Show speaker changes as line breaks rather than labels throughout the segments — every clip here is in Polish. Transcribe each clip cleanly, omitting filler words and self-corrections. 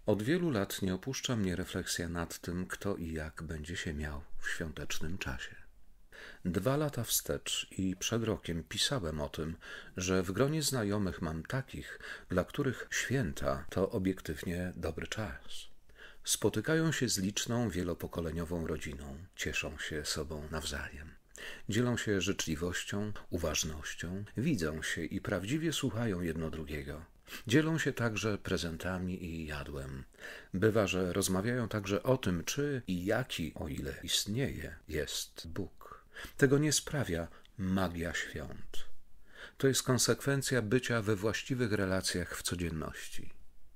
Od wielu lat nie opuszcza mnie refleksja nad tym, kto i jak będzie się miał w świątecznym czasie. 2 lata wstecz i przed rokiem pisałem o tym, że w gronie znajomych mam takich, dla których święta to obiektywnie dobry czas. Spotykają się z liczną, wielopokoleniową rodziną, cieszą się sobą nawzajem. Dzielą się życzliwością, uważnością, widzą się i prawdziwie słuchają jedno drugiego. Dzielą się także prezentami i jadłem. Bywa, że rozmawiają także o tym, czy i jaki, o ile istnieje, jest Bóg. Tego nie sprawia magia świąt. To jest konsekwencja bycia we właściwych relacjach w codzienności.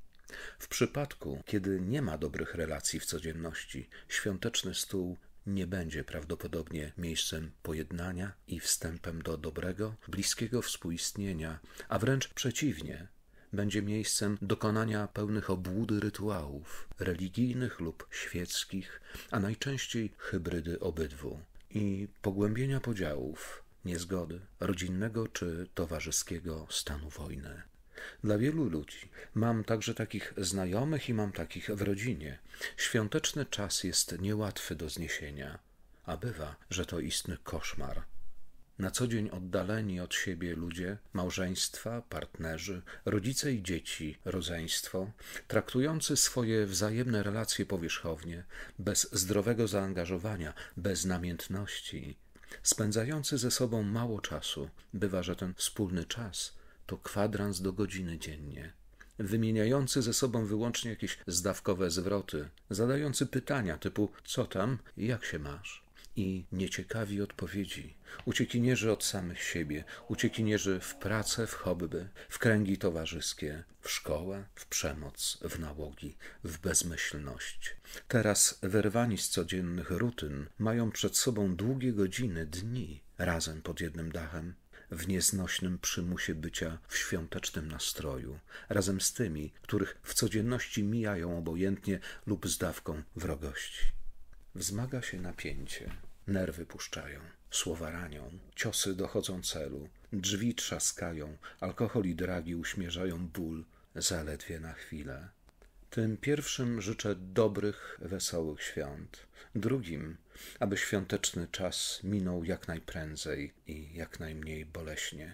W przypadku, kiedy nie ma dobrych relacji w codzienności, świąteczny stół nie będzie prawdopodobnie miejscem pojednania i wstępem do dobrego, bliskiego współistnienia, a wręcz przeciwnie, będzie miejscem dokonania pełnych obłudy rytuałów, religijnych lub świeckich, a najczęściej hybrydy obydwu, i pogłębienia podziałów, niezgody, rodzinnego czy towarzyskiego stanu wojny. Dla wielu ludzi, mam także takich znajomych i mam takich w rodzinie, świąteczny czas jest niełatwy do zniesienia, a bywa, że to istny koszmar. Na co dzień oddaleni od siebie ludzie, małżeństwa, partnerzy, rodzice i dzieci, rodzeństwo, traktujący swoje wzajemne relacje powierzchownie, bez zdrowego zaangażowania, bez namiętności, spędzający ze sobą mało czasu, bywa, że ten wspólny czas to kwadrans do godziny dziennie, wymieniający ze sobą wyłącznie jakieś zdawkowe zwroty, zadający pytania typu co tam, jak się masz? I nieciekawi odpowiedzi, uciekinierzy od samych siebie, uciekinierzy w pracę, w hobby, w kręgi towarzyskie, w szkołę, w przemoc, w nałogi, w bezmyślność. Teraz wyrwani z codziennych rutyn mają przed sobą długie godziny, dni, razem pod jednym dachem, w nieznośnym przymusie bycia w świątecznym nastroju, razem z tymi, których w codzienności mijają obojętnie lub z dawką wrogości. Wzmaga się napięcie, nerwy puszczają, słowa ranią, ciosy dochodzą celu, drzwi trzaskają, alkohol i dragi uśmierzają ból zaledwie na chwilę. Tym pierwszym życzę dobrych, wesołych świąt. Drugim, aby świąteczny czas minął jak najprędzej i jak najmniej boleśnie.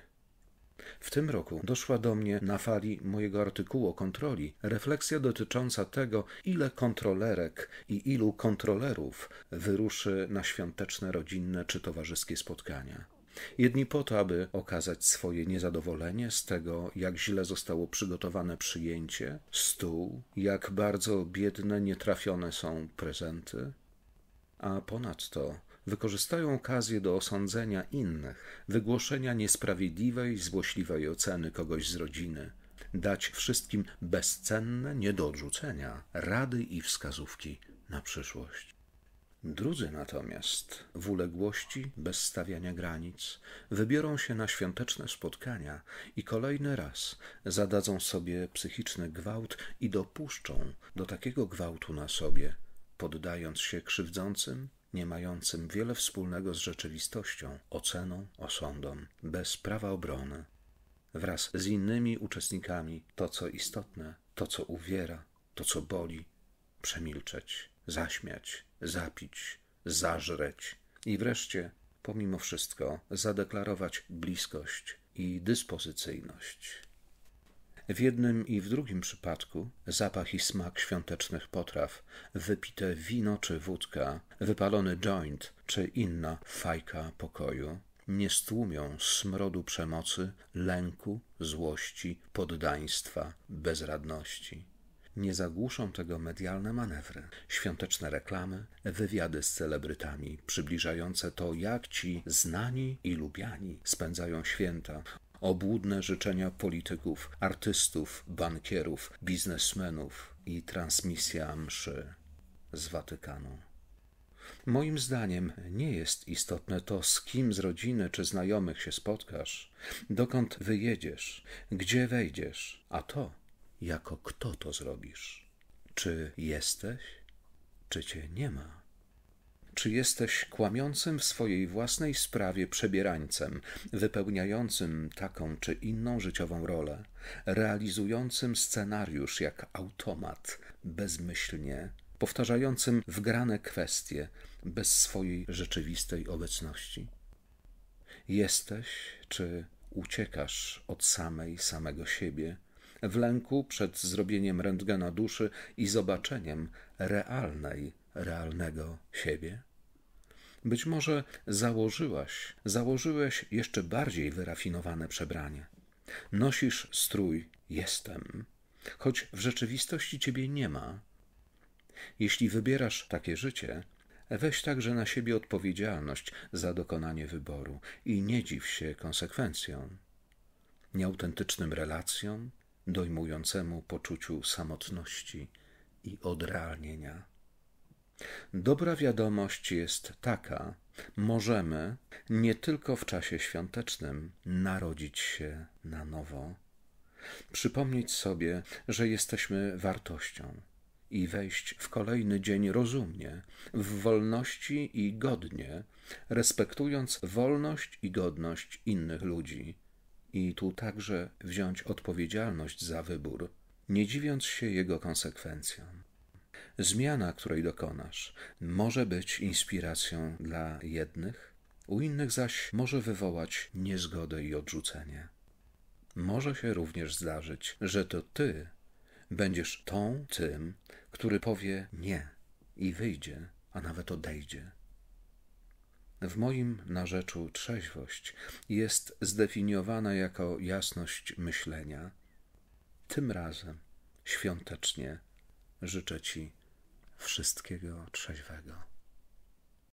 W tym roku doszła do mnie na fali mojego artykułu o kontroli refleksja dotycząca tego, ile kontrolerek i ilu kontrolerów wyruszy na świąteczne, rodzinne czy towarzyskie spotkania. Jedni po to, aby okazać swoje niezadowolenie z tego, jak źle zostało przygotowane przyjęcie, stół, jak bardzo biedne, nietrafione są prezenty, a ponadto wykorzystają okazję do osądzenia innych, wygłoszenia niesprawiedliwej, złośliwej oceny kogoś z rodziny, dać wszystkim bezcenne, nie do odrzucenia rady i wskazówki na przyszłość. Drudzy natomiast, w uległości, bez stawiania granic, wybiorą się na świąteczne spotkania i kolejny raz zadadzą sobie psychiczny gwałt i dopuszczą do takiego gwałtu na sobie, poddając się krzywdzącym, nie mającym wiele wspólnego z rzeczywistością, oceną, osądom, bez prawa obrony. Wraz z innymi uczestnikami to, co istotne, to, co uwiera, to, co boli, przemilczeć, zaśmiać, zapić, zażreć i wreszcie, pomimo wszystko, zadeklarować bliskość i dyspozycyjność. W jednym i w drugim przypadku zapach i smak świątecznych potraw, wypite wino czy wódka, wypalony joint czy inna fajka pokoju nie stłumią smrodu przemocy, lęku, złości, poddaństwa, bezradności. Nie zagłuszą tego medialne manewry, świąteczne reklamy, wywiady z celebrytami przybliżające to, jak ci znani i lubiani spędzają święta, obłudne życzenia polityków, artystów, bankierów, biznesmenów i transmisja mszy z Watykanu. Moim zdaniem nie jest istotne to, z kim z rodziny czy znajomych się spotkasz, dokąd wyjedziesz, gdzie wejdziesz, a to, jako kto to zrobisz. Czy jesteś, czy cię nie ma? Czy jesteś kłamiącym w swojej własnej sprawie przebierańcem, wypełniającym taką czy inną życiową rolę, realizującym scenariusz jak automat, bezmyślnie, powtarzającym wgrane kwestie bez swojej rzeczywistej obecności? Jesteś, czy uciekasz od samego siebie, w lęku przed zrobieniem rentgena duszy i zobaczeniem realnego siebie? Być może założyłeś jeszcze bardziej wyrafinowane przebranie. Nosisz strój jestem, choć w rzeczywistości ciebie nie ma. Jeśli wybierasz takie życie, weź także na siebie odpowiedzialność za dokonanie wyboru i nie dziw się konsekwencjom, nieautentycznym relacjom, dojmującemu poczuciu samotności i odrealnienia. Dobra wiadomość jest taka: możemy nie tylko w czasie świątecznym narodzić się na nowo, przypomnieć sobie, że jesteśmy wartością i wejść w kolejny dzień rozumnie, w wolności i godnie, respektując wolność i godność innych ludzi. I tu także wziąć odpowiedzialność za wybór, nie dziwiąc się jego konsekwencjom. Zmiana, której dokonasz, może być inspiracją dla jednych, u innych zaś może wywołać niezgodę i odrzucenie. Może się również zdarzyć, że to ty będziesz tym, który powie nie i wyjdzie, a nawet odejdzie. W moim narzeczu trzeźwość jest zdefiniowana jako jasność myślenia. Tym razem świątecznie życzę ci wszystkiego trzeźwego.